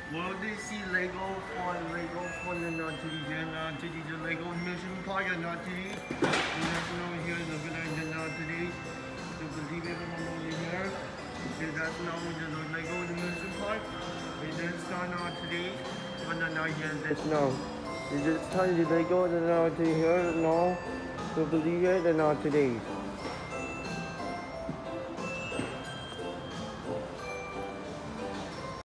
Well, they see Lego for the not to the Lego amusement park and not to the national here in the village and not today. To believe it or not here. That's now the Lego amusement park. It didn't start not today, but not here. That's now. It just started the Lego and not to here no. To believe it and not today.